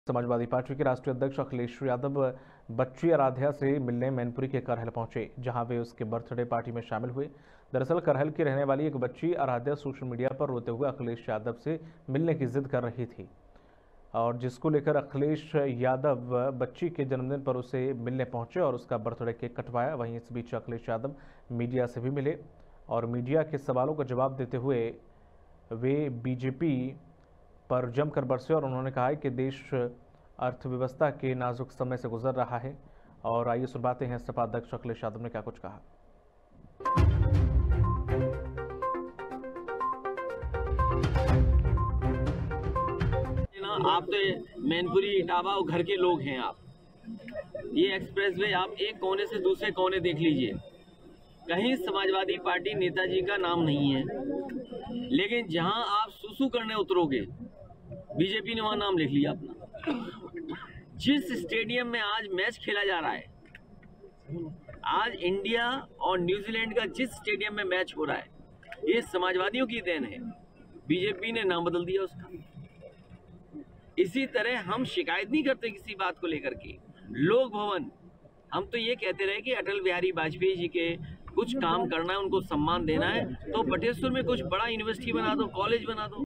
Samajwadi party के राष्ट्रीय अध्यक्ष अखिलेश यादव बच्ची आराध्या से मिलने मैनपुरी के करहल पहुंचे, जहां वे उसके बर्थडे पार्टी में शामिल हुए। दरअसल करहल की रहने वाली एक बच्ची आराध्या सोशल मीडिया पर रोते हुए अखिलेश यादव से मिलने की जिद कर रही थी, और जिसको लेकर अखिलेश यादव बच्ची के जन्मदिन पर उसे मिलने पहुंचे और उसका बर्थडे केक कटवाया। वहीं इस बीच अखिलेश यादव मीडिया से भी मिले और मीडिया के सवालों का जवाब देते हुए वे बीजेपी पर जमकर बरसे और उन्होंने कहा कि देश अर्थव्यवस्था के नाजुक समय से गुजर रहा है। और आइए सुनवाते हैं सपा अध्यक्ष अखिलेश यादव ने क्या कुछ कहा। आप तो मैनपुरी इटावा और घर के लोग हैं। आप ये एक्सप्रेस वे आप एक कोने से दूसरे कोने देख लीजिए, कहीं समाजवादी पार्टी नेताजी का नाम नहीं है, लेकिन जहां आप सुसु करने उतरोगे बीजेपी ने वहां नाम लिख लिया अपना। जिस स्टेडियम में आज मैच खेला जा रहा है, आज इंडिया और न्यूजीलैंड का जिस स्टेडियम में मैच हो रहा है, ये समाजवादियों की देन है। बीजेपी ने नाम बदल दिया उसका। इसी तरह हम शिकायत नहीं करते किसी बात को लेकर के। लोक भवन, हम तो ये कहते रहे कि अटल बिहारी वाजपेयी जी के कुछ काम करना है, उनको सम्मान देना है, तो बटेश्वर में कुछ बड़ा यूनिवर्सिटी बना दो, कॉलेज बना दो।